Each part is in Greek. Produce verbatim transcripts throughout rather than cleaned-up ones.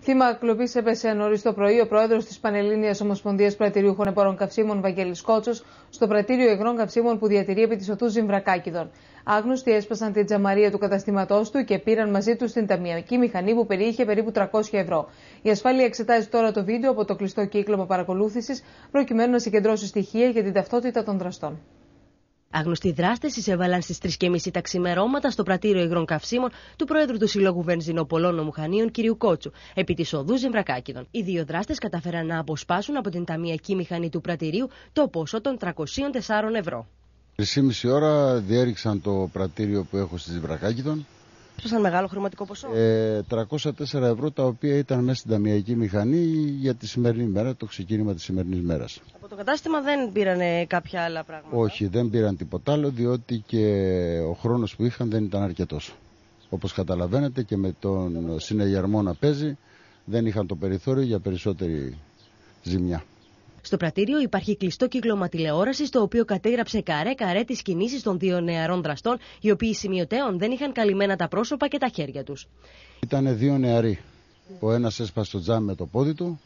Θύμα κλοπής έπεσε νωρίς το πρωί ο πρόεδρος της Πανελλήνιας Ομοσπονδίας Πρατηριούχων Εμπόρων Καυσίμων, Βαγγέλης Κότσος, στο πρατήριο υγρών καυσίμων που διατηρεί επί της οδού Ζυμβρακάκηδων. Άγνωστοι έσπασαν την τζαμαρία του καταστήματός του και πήραν μαζί τους την ταμιακή μηχανή που περιείχε περίπου τριακόσια ευρώ. Η ασφάλεια εξετάζει τώρα το βίντεο από το κλειστό κύκλωμα παρακολούθησης, προκειμένου να συγκεντρώσει στοιχεία για την ταυτότητα των δραστών. Άγνωστοι δράστες εισέβαλαν στις τρεις και μισή τα ξημερώματα στο πρατήριο υγρών καυσίμων του Προέδρου του Συλλόγου Βενζινοπολών Ομουχανίων κ. Κότσου, επί της οδού Ζυμβρακάκηδων. Οι δύο δράστες καταφέραν να αποσπάσουν από την ταμιακή μηχανή του πρατηρίου το ποσό των τριακοσίων τεσσάρων ευρώ. τρεις και μισή ώρα διέριξαν το πρατήριο που έχω στη Ζυμβρακάκηδων. Έσπασαν μεγάλο χρηματικό ποσό. Ε, τριακόσια τέσσερα ευρώ, τα οποία ήταν μέσα στην ταμιακή μηχανή για τη σημερινή μέρα, το ξεκίνημα της σημερινής μέρας. Από το κατάστημα δεν πήραν κάποια άλλα πράγματα? Όχι, δεν πήραν τίποτα άλλο, διότι και ο χρόνος που είχαν δεν ήταν αρκετός. Όπως καταλαβαίνετε, και με τον συνεγερμό να παίζει, δεν είχαν το περιθώριο για περισσότερη ζημιά. Στο πρατήριο υπάρχει κλειστό κύκλωμα τηλεόρασης, το οποίο κατέγραψε καρέ-καρέ τις κινήσεις των δύο νεαρών δραστών, οι οποίοι σημειωτέων δεν είχαν καλυμμένα τα πρόσωπα και τα χέρια τους. Ήτανε δύο νεαροί. Ο ένας έσπασε το τζάμι με το πόδι του,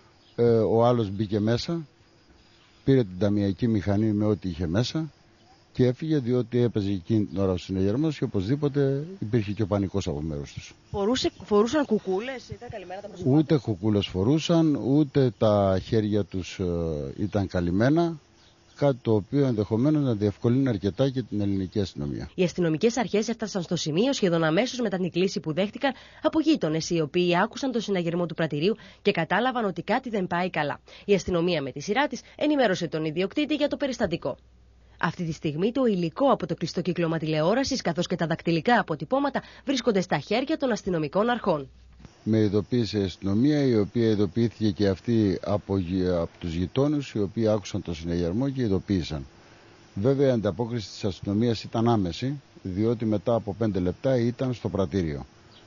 ο άλλος μπήκε μέσα, πήρε την ταμιακή μηχανή με ό,τι είχε μέσα και έφυγε, διότι έπαιζε εκείνη την ώρα ο συνεγερμός και οπωσδήποτε υπήρχε και ο πανικός από μέρους τους. Φορούσε, φορούσαν κουκούλες, ήταν καλυμμένα τα πρόσωπα? Ούτε κουκούλες φορούσαν, ούτε τα χέρια τους ε, ήταν καλυμμένα. Κάτι το οποίο ενδεχομένως να διευκολύνει αρκετά και την ελληνική αστυνομία. Οι αστυνομικές αρχές έφτασαν στο σημείο σχεδόν αμέσως μετά την κλήση που δέχτηκαν από γείτονες, οι οποίοι άκουσαν το συναγερμό του πρατηρίου και κατάλαβαν ότι κάτι δεν πάει καλά. Η αστυνομία με τη σειρά της ενημέρωσε τον ιδιοκτήτη για το περιστατικό. Αυτή τη στιγμή το υλικό από το κλειστό κύκλωμα τηλεόρασης καθώς και τα δακτυλικά αποτυπώματα βρίσκονται στα χέρια των αστυνομικών αρχών. Με ειδοποίησε η αστυνομία, η οποία ειδοποιήθηκε και αυτή από, από τους γειτόνους, οι οποίοι άκουσαν το συνεγερμό και ειδοποίησαν. Βέβαια η ανταπόκριση της αστυνομίας ήταν άμεση, διότι μετά από πέντε λεπτά ήταν στο πρατήριο.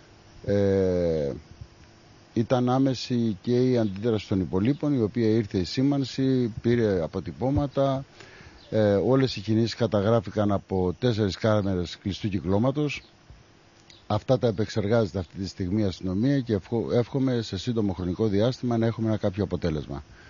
Ε, ήταν άμεση και η αντίδραση των υπολείπων, η οποία ήρθε η σήμανση, πήρε αποτυπώματα. Ε, όλες οι κινήσεις καταγράφηκαν από τέσσερις κάμερες κλειστού κυκλώματος. Αυτά τα επεξεργάζεται αυτή τη στιγμή η αστυνομία και εύχομαι σε σύντομο χρονικό διάστημα να έχουμε ένα κάποιο αποτέλεσμα.